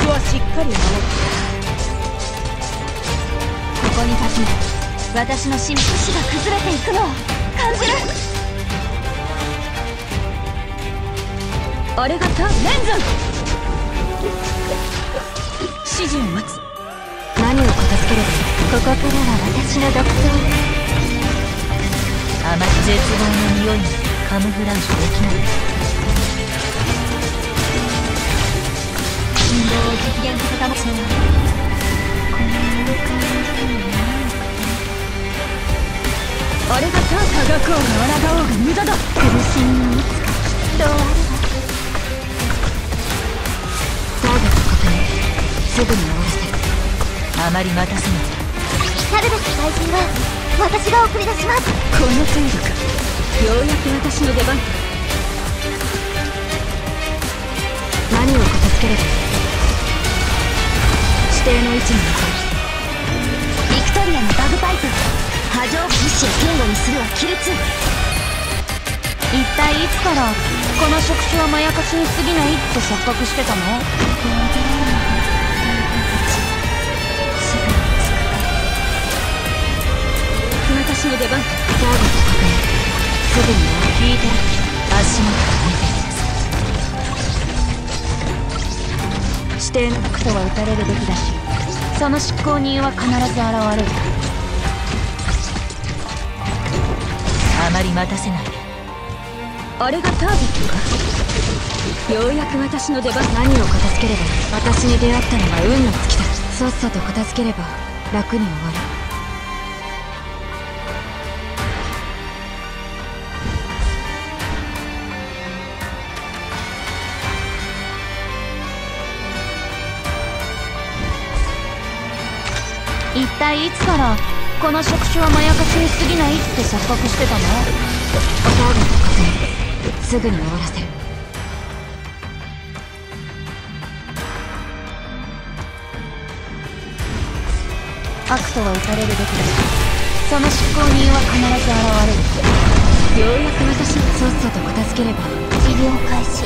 約はしっかり守る。 ここに立つの私の心志が崩れていくのを感じる。あれがターンレンズン。指示を待つ。何を片付ければいい。ここからは私の独走。あまり絶望の匂いにカムフラージュできない。信号を実現させたものはあれがターン。がこうが抗おうが無駄だ。苦しみのいつかきっと終わるわ。ターゲット確認。すぐに終わらせる。あまり待たせない。 サルベス大臣が私が送り出します。 この程度か。ようやく私の出番。何を片付ければいい。指定の位置に向かう。ビクトリアのバグパイプ。波状物資を堅固にするはキル2。一体いつからこの触手はまやかしに過ぎないって錯覚してたの。私の出番。ターゲット確認。すぐに引いてる。足元を見てください。指定のクソは撃たれるべきだし、その執行人は必ず現れる。あまり待たせない。あれがターゲットか。ようやく私の出番。何を片付ければいい。私に出会ったのは運の尽きだ。さっさと片付ければ楽に終わる。一体いつからこの触手はまやかしに過ぎないって錯覚してたの。ターゲット確認。すぐに終わらせる。悪とは撃たれるべきだし、その執行人は必ず現れる。ようやく私がさっさと片付ければ治療開始。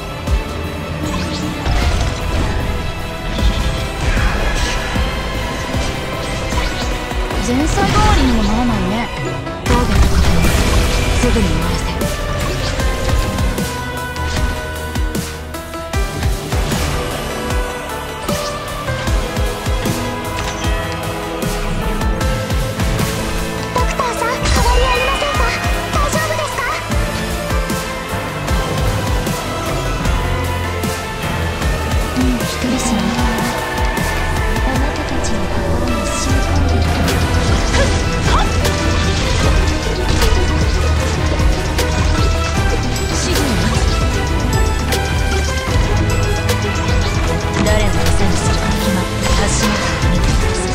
前菜代わりにもならないね。ターゲット確認。すぐに終わらせる。 ドクターさん、変わりありませんか。大丈夫ですか。 一人死ぬ。あなたたちの心に染み込んでいる。誰の餌にするか決まって足元を見てください。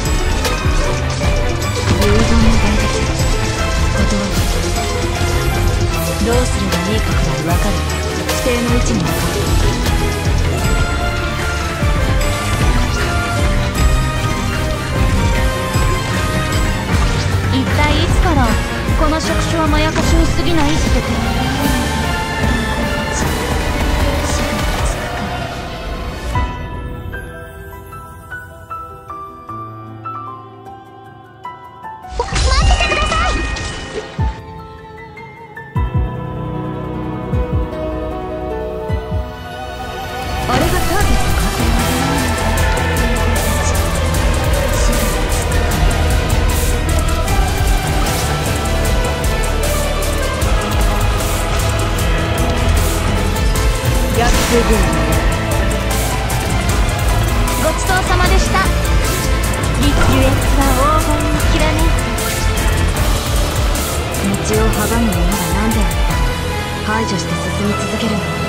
遺言の大敵。断る。どうすればいいかくらい分かる。指定の位置に向かう。一体いつからこの触手はまやかしに過ぎないって手ごちそうさまでした。リキュエットが黄金にきらめいて道を阻むものが何であれば排除して進み続けるの。